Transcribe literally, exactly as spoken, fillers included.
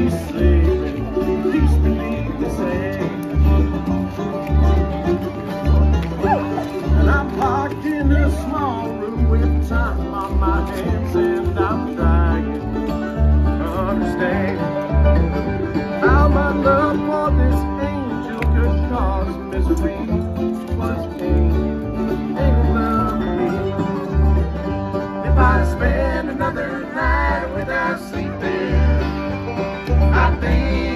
she's sleeping peacefully the same. And I'm parked in a small room with time on my hands, and I'm trying to understand how my love for this angel could cause misery. Was pain, ain't love me. If I spend another night without sleeping, I think